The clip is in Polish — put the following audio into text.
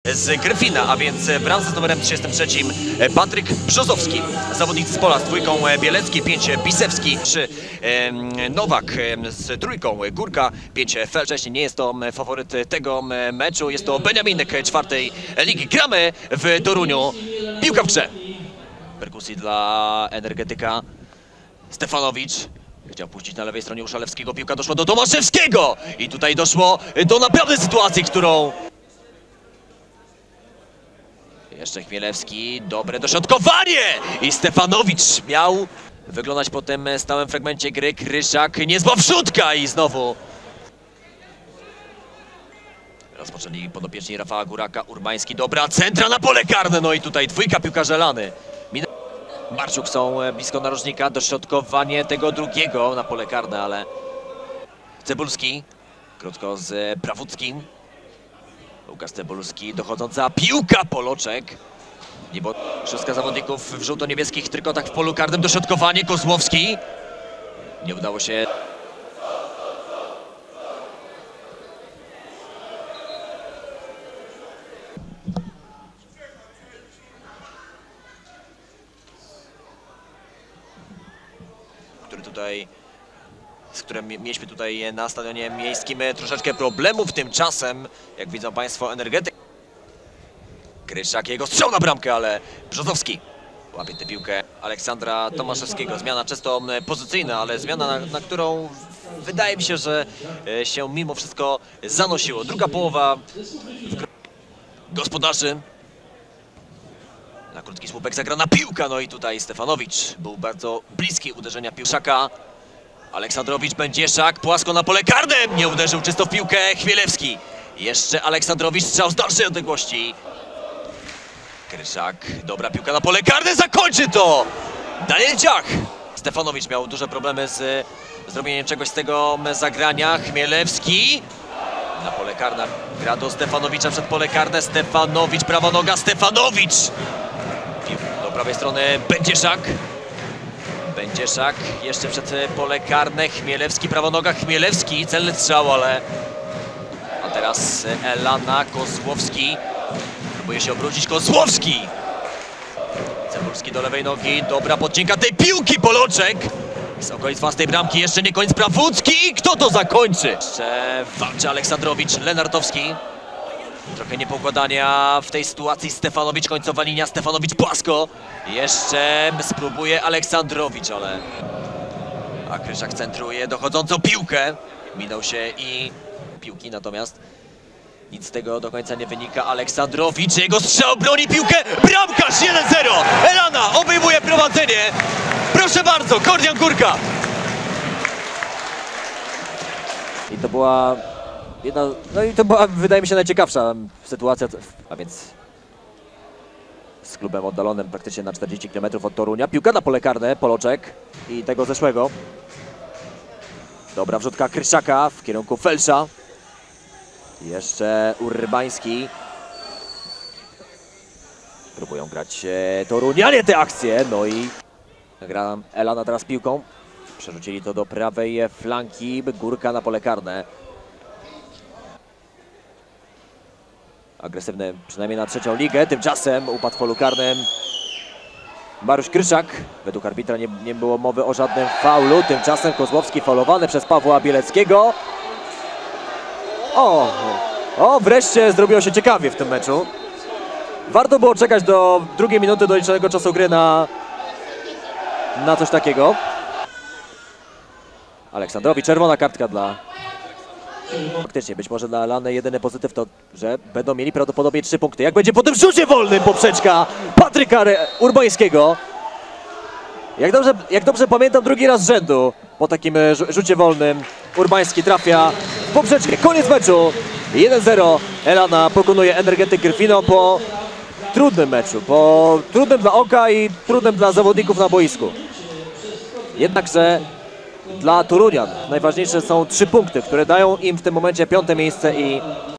z Gryfina, a więc w bramce z numerem 33 Patryk Brzozowski. Zawodnicy z pola z dwójką Bielecki, 5 Pisewski, 3 Nowak z trójką Górka, 5 Felcześ. Nie jest to faworyt tego meczu, jest to Beniaminek czwartej ligi. Gramy w Toruniu. Piłka w grze. Perkusji dla Energetyka. Stefanowicz chciał puścić na lewej stronie Uszalewskiego. Piłka doszła do Tomaszewskiego. I tutaj doszło do naprawdę sytuacji, którą... Jeszcze Chmielewski. Dobre dośrodkowanie! I Stefanowicz miał wyglądać po tym stałym fragmencie gry. Kryszak, niezła wrzutka i znowu... Rozpoczęli podopieczni Rafała Góraka. Urbański, dobra centra na pole karne. No i tutaj dwójka piłkarza Lany. Marczuk są blisko narożnika, dośrodkowanie tego drugiego na pole karne, ale Cebulski, krótko z Prawuckim. Łukasz Cebulski, dochodząca piłka, Poloczek. Nie było szóstka zawodników w żółto-niebieskich trykotach w polu karnym, dośrodkowanie, Kozłowski. Nie udało się. Z którym mieliśmy tutaj na stadionie miejskim troszeczkę problemów. Tymczasem, jak widzą Państwo, Energetyk. Kryszak, jego strzał na bramkę, ale Brzozowski łapie tę piłkę Aleksandra Tomaszewskiego. Zmiana czysto pozycyjna, ale zmiana, na którą wydaje mi się, że się mimo wszystko zanosiło. Druga połowa gospodarzy. Na krótki słupek zagrana piłka, no i tutaj Stefanowicz był bardzo bliski uderzenia piłszaka. Aleksandrowicz, Będzieszak, płasko na pole karne, nie uderzył czysto w piłkę Chmielewski. Jeszcze Aleksandrowicz, strzał z dalszej odległości. Kryszak, dobra piłka na pole karne, zakończy to Daniel Ciach. Stefanowicz miał duże problemy z zrobieniem czegoś z tego zagrania. Chmielewski na pole karne, gra do Stefanowicza przed pole karne. Stefanowicz, prawa noga, Stefanowicz. Do prawej strony Będzieszak. Będzieszak jeszcze przed pole karne. Chmielewski, prawa noga, Chmielewski, celny strzał, ale... A teraz Elana, Kozłowski. Próbuje się obrócić, Kozłowski. Cebulski do lewej nogi, dobra podcinka tej piłki, Poloczek. Z okolic własnej bramki, jeszcze nie koniec, Prawucki. Kto to zakończy? Jeszcze walczy Aleksandrowicz, Lenartowski. Trochę niepoukładania w tej sytuacji. Stefanowicz, końcowa linia, Stefanowicz płasko. Jeszcze spróbuje Aleksandrowicz, ale... A Kryszak centruje dochodzącą piłkę. Minął się i piłki, natomiast nic z tego do końca nie wynika. Aleksandrowicz, jego strzał broni piłkę. Bramkarz 1-0. Elana obejmuje prowadzenie. Proszę bardzo, Kordian Górka. I to była jedna, no i to była, wydaje mi się, najciekawsza sytuacja, a więc z klubem oddalonym praktycznie na 40 km od Torunia. Piłka na pole karne, Poloczek i tego zeszłego. Dobra wrzutka Kryszaka w kierunku Felsza. Jeszcze Urbański. Próbują grać Torunianie te akcje, no i gra Elana teraz piłką. Przerzucili to do prawej flanki, Górka na pole karne. Agresywny przynajmniej na trzecią ligę. Tymczasem upadł w polu karnym Mariusz Kryszak. Według arbitra nie było mowy o żadnym faulu. Tymczasem Kozłowski faulowany przez Pawła Bieleckiego. Wreszcie zrobiło się ciekawie w tym meczu. Warto było czekać do drugiej minuty doliczonego czasu gry na coś takiego. Aleksandrowi, czerwona kartka dla... Faktycznie, być może dla Lany jedyny pozytyw to, że będą mieli prawdopodobnie 3 punkty. Jak będzie po tym rzucie wolnym poprzeczka Patryka Urbańskiego. Jak dobrze pamiętam, drugi raz z rzędu po takim rzucie wolnym Urbański trafia w poprzeczkę. Koniec meczu. 1-0. Elana pokonuje Energetyk Gryfino po trudnym meczu. Po trudnym dla oka i trudnym dla zawodników na boisku. Jednakże dla Torunian najważniejsze są 3 punkty, które dają im w tym momencie 5. miejsce i